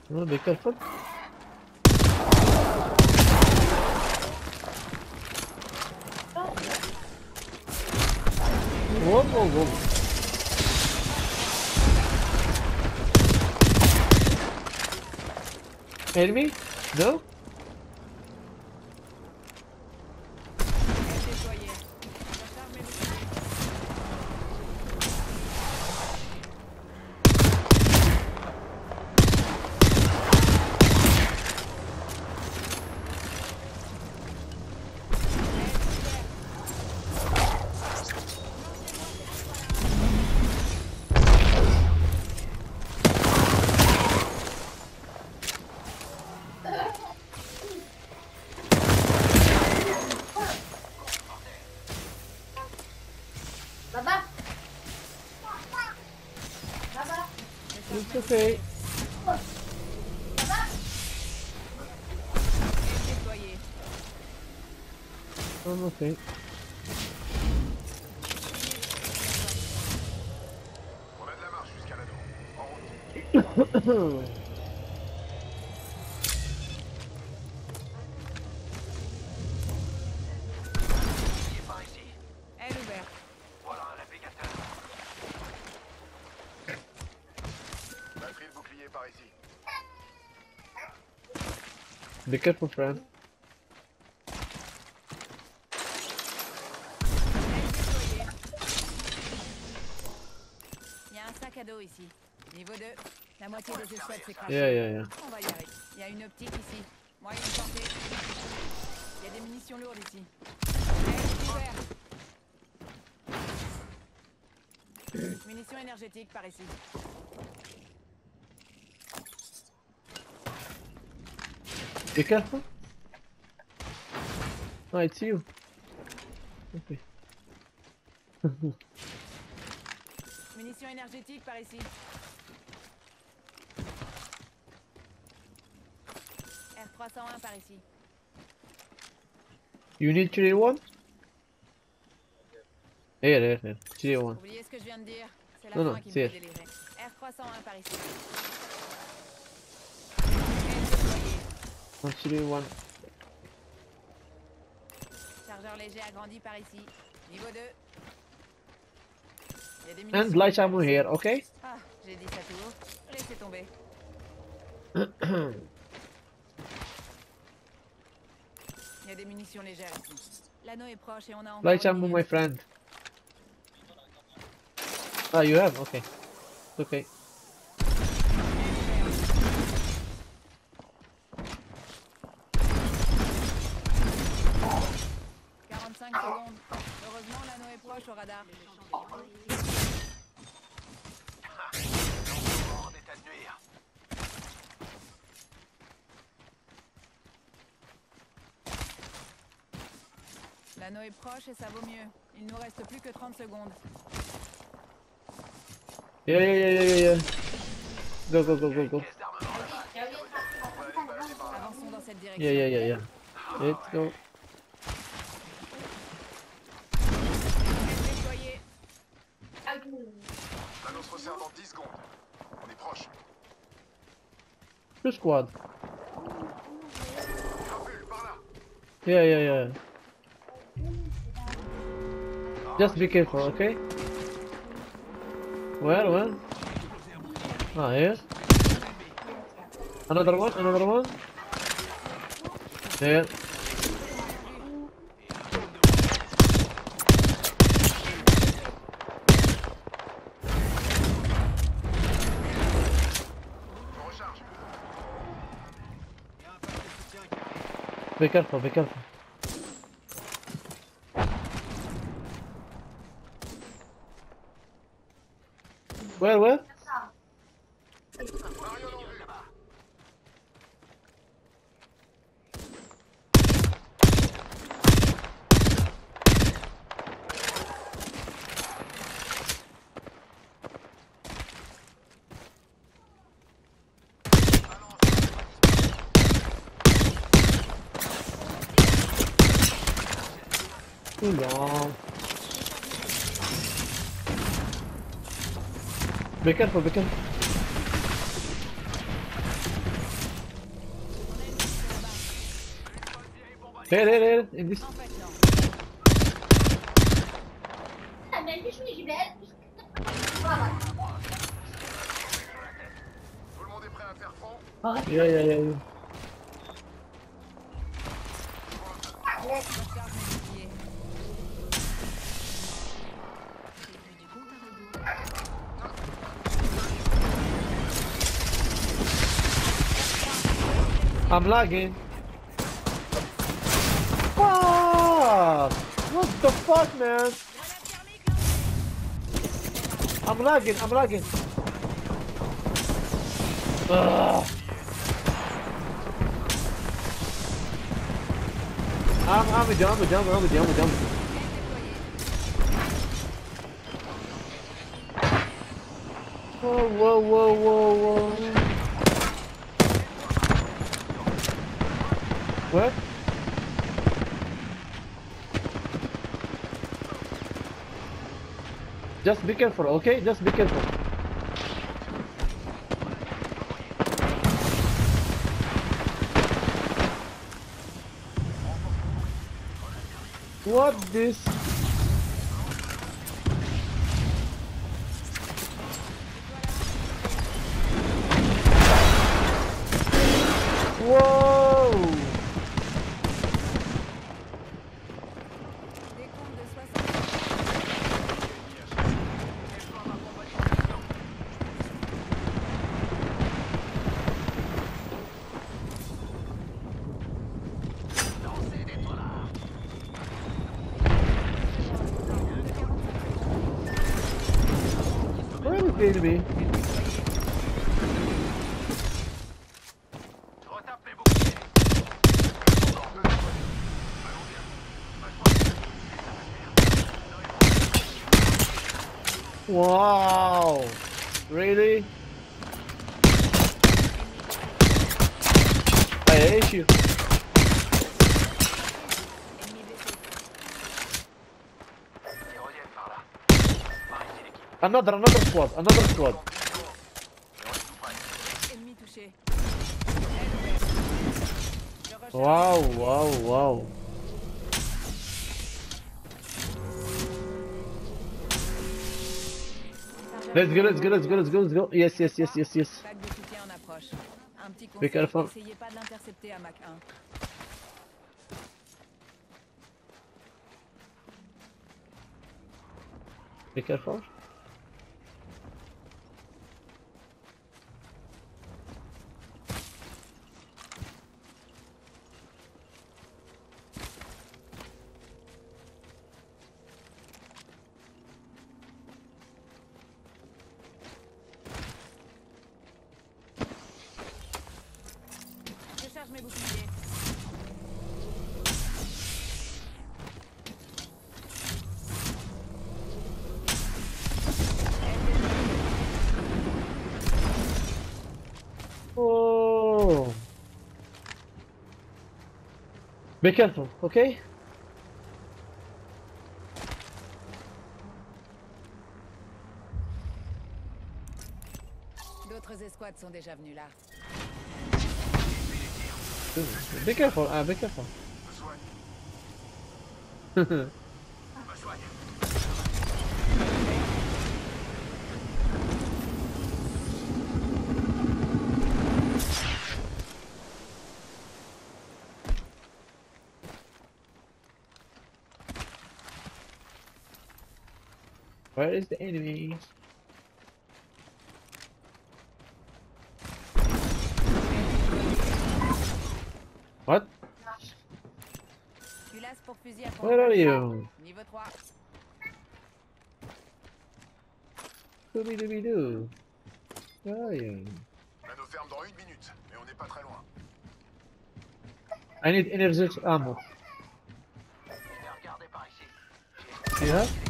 No, be careful. Whoa, whoa, whoa. Enemy? No? Baba. Baba. It's okay. I'm okay. On a de la marche jusqu'à l'anneau. En route. Il est par ici. Elle ouverte. Voilà un réplicateur. Batterie de bouclier par ici. Be careful, friend. Il y a un sac à dos ici. Niveau 2. La moitié des escouades s'est crachée. Yeah. On va y arriver. Il y a une optique ici. Moyenne portée. Il y a des munitions lourdes ici. Munitions énergétiques par ici. Be careful. Oh, it's you. Okay. Munitions énergétiques par ici. R301 par ici. You need 3-1? Here. 3-1. Oubliez ce que je viens de dire. C'est la Non, fin qui me c'est fait délirer. R301 par ici. 3-1. Chargeur léger agrandi par ici. Niveau 2. Il y a des And munitions. light ammo here, okay? Ah, j'ai dit ça tout haut. Laissez tomber. Il y a des munitions légères ici. L'anneau est proche et on a encore Light une ammo, ligne. my friend. Ah, you have? Okay. It's okay. « 45 secondes. Heureusement, l'anneau est proche au radar. En état de nuire. L'anneau est proche et ça vaut mieux. Il nous reste plus que 30 secondes. Yeah. Go. Caisse d'armement là. Avançons dans cette direction. Yeah. Let's go. Déployé. L'anneau se resserre dans 10 secondes. On est proche. 2 squad. Recule, par là. Yeah. Just be careful, okay? Well. Ah, here. Another one. There. On recharge. Be careful. Where? Marion en vue. Là-bas. Too long. Be careful. Here, in this. En fait, non. Ah, mais je suis belle. Voilà. Tout le monde est prêt à faire front? Yeah. Recharge mes boucliers. I'm lagging. Fuck! What the fuck, man? I'm lagging. Ugh. I'm with you. Whoa. What? Just be careful, okay? Just be careful. What this? Whoa! Décompte de 60. Where is the enemy? Je retape mes boucliers. Wow! Really? I hate you. Ennemi blessé. Ils reviennent par là. Par ici l'équipe. Another squad. Et on est tout prêt. Ennemi touché. Aile ouverte. Je recharge. Wow. Let's go. Yes. Pack de soutien en approche. Un petit conseil, careful. essayez pas de l'intercepter à Mach 1. Be careful. Je charge mes boucliers. Oh. Be careful, okay? D'autres escouades sont déjà venues là. Be careful, be careful. Me soigne. Me soigne. Where is the enemy? What? Culasse pour fusil à pompe. Where are you? Niveau 3. Scooby-Dooby-Doo. Where are you? On a nos fermes dans 1 minute, mais on n'est pas très loin. I need energetic ammo. Je vais regarder par ici. You have?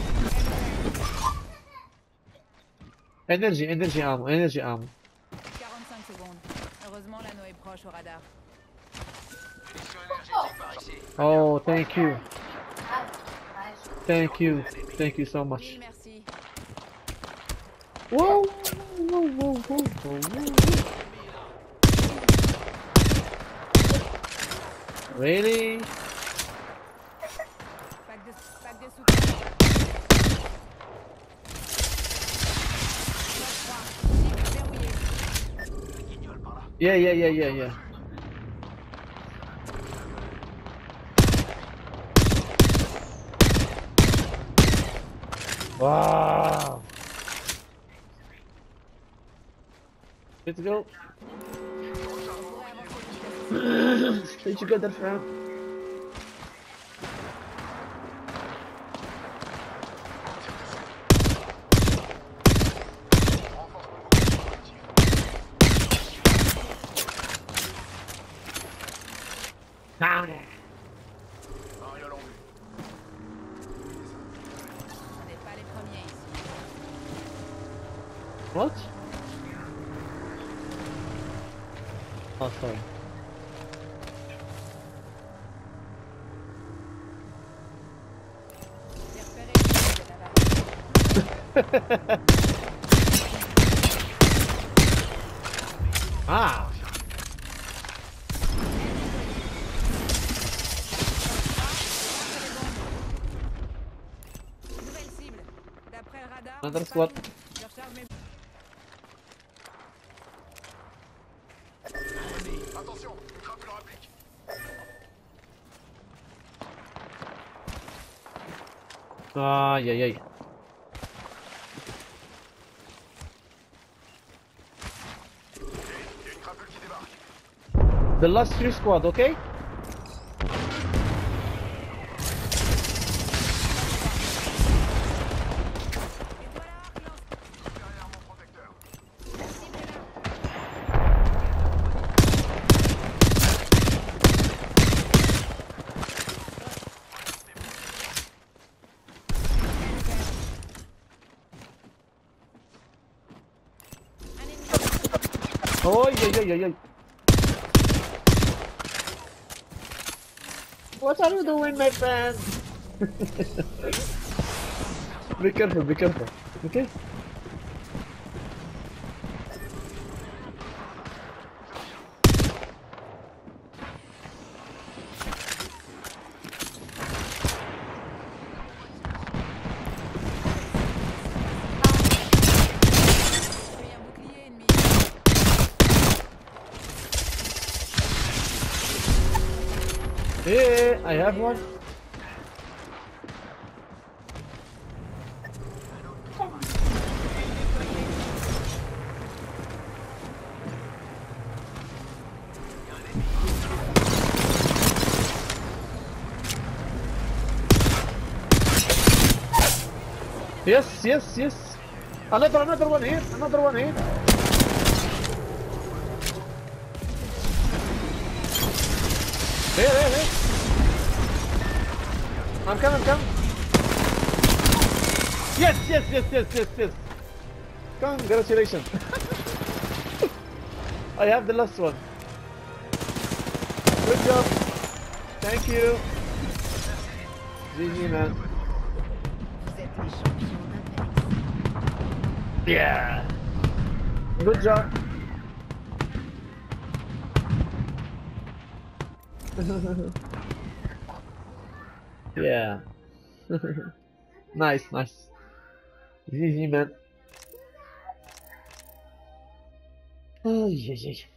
Energy ammo. 45 secondes. Heureusement, l'anneau est proche au radar. Munitions énergétiques par ici. Oh, thank you. Ah, Thank you so Oui, much. merci. Whoa. Really? Pack de soutien. Cible verrouillée. Guignol par là. Yeah. Wow. Let's go. Stay together, friend. Mariole en vue. On n'est pas les premiers ici. What? Oh, sorry. J'ai repéré le cible là-bas. Ah! Nouvelle cible. D'après le radar, Another c'est squad. pas tout. Je recharge mes... Attention, une crapule rapplique. Aïe. Il y a une crapule qui débarque. The last 3 squad, okay? Et toi là, lance. Derrière mon protecteur. La cible est là. Un ennemi. Aïe. What are you doing, my friend? Be careful. Okay? J'ai un bouclier ennemi. Yeah, I have one. Yes. Another one here. Here. I'm coming. Yes. Congratulations. I have the last one. Good job. Thank you. GG, man. Vous êtes les champions d'Apex. Yeah. Good job. Yeah. Nice. GG, man. Ay.